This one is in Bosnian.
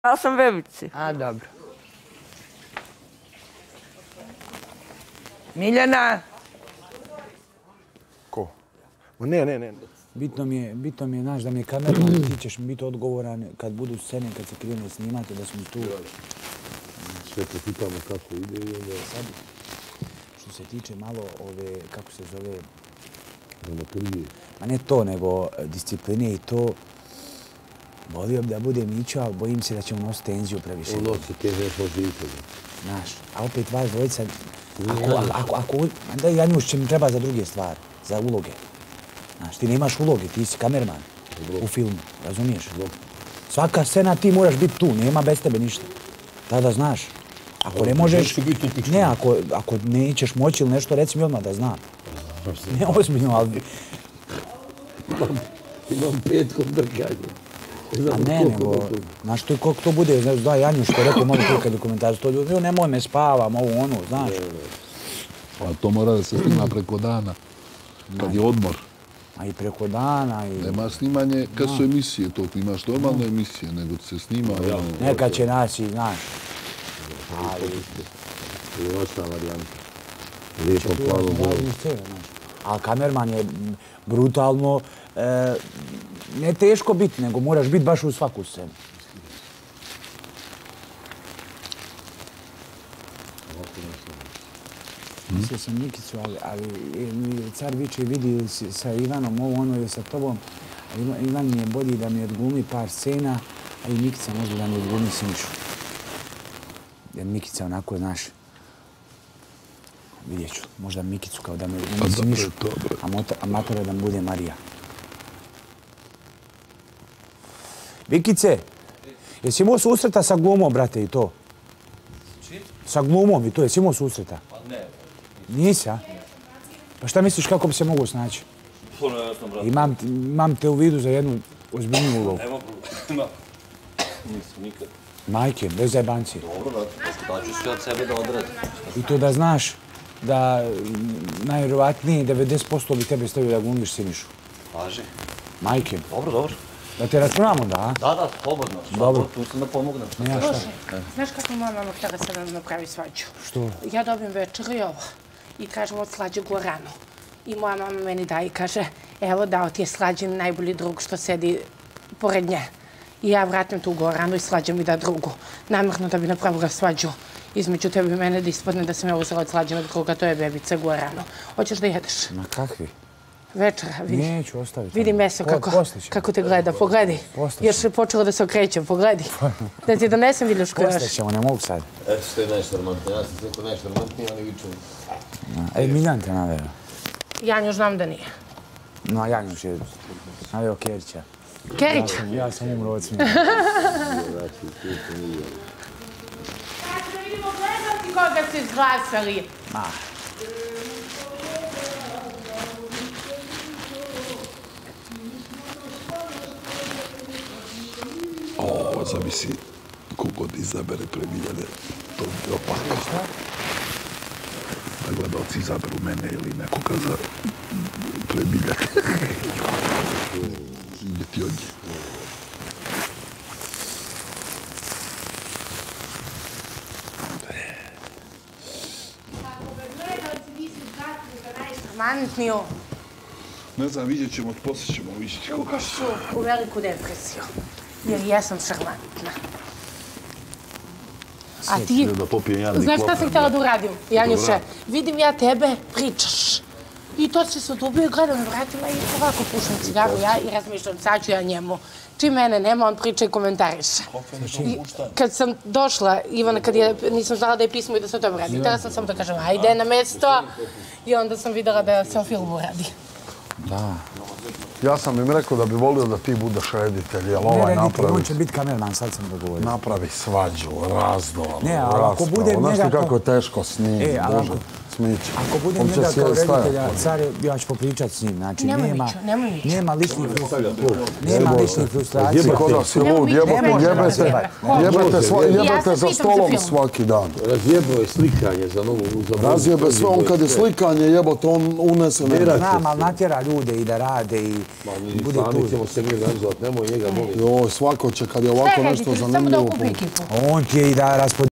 Ja sam bebici. A, dobro. Miljana? Ko? Ne. Bitno mi je, znaš, da mi je kamerman, ti ćeš mi biti odgovoran kad budu scene, kad se krene snimati, da smo tu. Sve pitamo kako ide i onda... Sad, što se tiče malo ove, kako se zove... Dramaturgije. Ma ne to, nego discipline i to. Volio bi da bude Mićo, ali bojim se da ćemo nositi tenziju previše. Ono se te ne pozivite. Znaš, a opet vas dvojica... Da Janjuš će mi treba za druge stvari, za uloge. Znaš, ti nemaš uloge, ti si kamerman u filmu, razumiješ? Svaka scena ti moraš biti tu, nema bez tebe ništa. Tada znaš. Ako ne možeš... Ne, ako nećeš moći ili nešto, reci mi odmah da znam. Ne ozbiljno, ali... Imam 5 kontrkanja. A ne, nego... Znaš, to koliko to bude, znaš, da, Janjuš što je rekao, moram to kad je komentar, to ljudi, nemoj me spavam, ovo ono, znaš. A to mora da se snima preko dana, kad je odmor. A i preko dana i... Nema snimanje kad su emisije, to imaš normalne emisije, nego se snima... Nekad će naći, znaš. Ili ostala varijanta. Lijepo plavo bilo. Ali kamerman je brutalno, ne teško biti, nego moraš biti baš u svaku scenu. Mislio sam Nikicu, ali car viče vidi sa Ivanom ovo ono ili sa tobom. Ivan mi je bolji da mi odglumi par scena, a i Nikica možda da mi odglumi Sinišu. Jer Nikica onako, znaš, vidjet ću, možda Mikicu kao da mi odglumi Sinišu, a Matora da mi bude Marija. Vikice, jesi imao susreta sa glumom, brate, i to? Sa glumom i to, jesi imao susreta? Pa ne. Nisi, a? Pa šta misliš kako bi se mogu snaći? Puno jasno, brate. Imam te u vidu za jednu ozbiljniju ulogu. Evo problema. Nisam nikad. Majke, bez zajebanci. Dobro, brate. Daću sve od sebe da odradim. I to da znaš da najvjerovatnije 90% bi tebe stavio da glumiš Sinišu. Važi. Majke. Dobro. Da te računamo, da? Da, slobodno. Dobro. Tu sam da pomognem. Slušaj, znaš kako moja mama htjela sad da napravi svađu? Što? Ja dobijem večer i ovo. I kažem od Slađe Goranu. I moja mama meni daje i kaže, evo dao ti je Slađin najbolji drug što sedi pored nje. I ja vratim tu Goranu i Slađa mi da drugu. Namjerno da bi napravila svađu između tebe i mene da ispadne da sam ja uzela od Slađinog druga, to je bebica Goranu. Hoćeš da jedeš? Ma kakvi? Večera, vidi. Neću ostaviti. Vidi meso kako te gleda, pogledaj. Još je počelo da se okreće, pogledaj. Da ti donesem viljušku još. Postaćemo, ne mogu sad. Eto što je najšarmantnije, ja sam sliko najšarmantnije, oni viču. Miljan te naveo. Janjuš znam da nije. No, Janjuš je naveo Kerića. Kerić? Ja sam umro od smijena. Da vidimo gledalci koga su izglasali. O, zavisi kogod izabere premiljene, to bi opako. Da gledalci izaberu mene ili nekoga za premiljene. Ideti od nje. Šarmantniju. Ne znam, vidjet ćemo, poslije ćemo vidjeti koga su. U veliku depresiju. Jer jesam šarmantna. A ti, znaš šta sam htjela da uradim, Janjuše? Vidim ja tebe, pričaš. I to se odubio i gledam na vratima i ovako pušam cigaru ja i razmišljam, sad ću ja njemu. Čim mene nema, on priča i komentariše. Kad sam došla, Ivana, kad nisam znala da je pismo i da se o tome radi, htjela sam samo da kažem, ajde na mesto. I onda sam vidjela da se o filmu radi. Da. Ja sam im rekao da bi volio da ti budeš reditelj, jer Ne ovaj reditelj, napravi... on će biti kamerman, sad sam dogovorio. Napravi svađu, razdor, Ne, ali ako bude Znaš njega ti kako to... je teško snimiti, ali Bože. smiće. Ako budem njega kao reditelja, care, ja ću popričat s njim. Znači, nema ličnih frustracija. Jebe kod nas je lud, jebete za stolom svaki dan. Razjebao je slikanje za novu... Razjebe sve, on kad je slikanje jebote, on unese ne. Znam, ali natjera ljude i da rade i bude tu. Sami ćemo se mi organizovati, nemoj njega molim. Joj, svako će kad je ovako nešto zanimljivo. On će i da